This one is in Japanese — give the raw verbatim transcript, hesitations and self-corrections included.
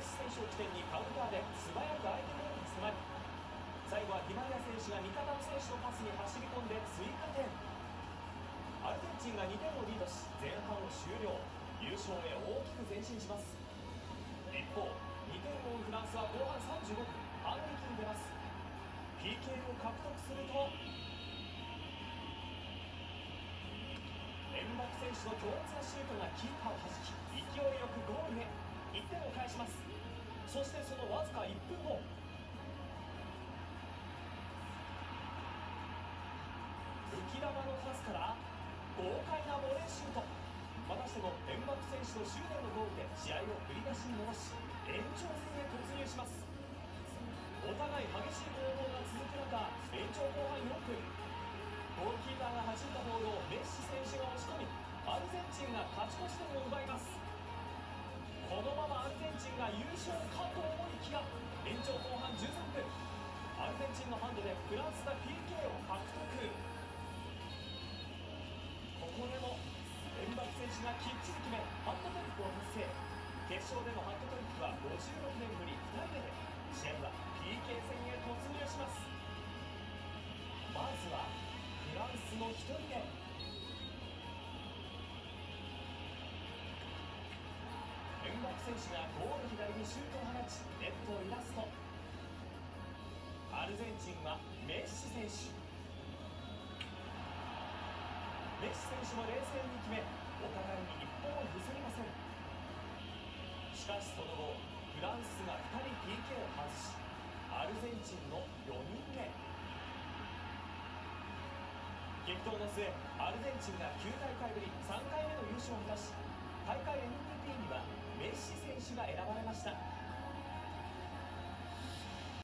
ッシ選手を起点にカウンターで素早く相手ゴールに迫り、最後はディマリア選手が味方の選手のパスに走り込んで追加点。アルゼンチンがにてんをリードし前半を終了、優勝へ大きく前進します。一方にてんを追うフランスは後半さんじゅうごふん、反撃に出ます。 ピーケー を獲得するとエムバペ選手の強烈なシュートがキーパーをはじき、勢いよくゴールへいってんを返します。そしてそのわずかいっぷんご、浮き球のパスから豪快なボレーシュート。またしてもエムバペ選手の執念のゴールで試合を振り出しに戻し、延長戦へ突入します。お互い激しい攻防が続く中、延長後半よんぷん、ゴールキーパーが弾いたボールをメッシ選手が押し込み、アルゼンチンが勝ち越し点を奪います。このままアルゼンチンが優勝かと思いきや、延長後半じゅうさんぷん、アルゼンチンのハンドでフランスが ピーケー を獲得。ここでもエムバペ選手がきっちり決め、ハットトリックを達成。決勝でのハットトリックはごじゅうろくねんぶりふたりめで、試合は ピーケー 戦へ突入します。まずはフランスのひとりめ、エムバペ選手がゴール左にシュートを放ちネットを揺らすと、アルゼンチンはメッシ選手、メッシ選手も冷静に決め、お互いに一本を譲りません。しかしその後フランスがふたり ピーケー を外し、アルゼンチンのよにんめ、激闘の末アルゼンチンがきゅう大会ぶりさんかいめの優勝を果たし、大会 エムブイピー にはメッシ選手が選ばれました。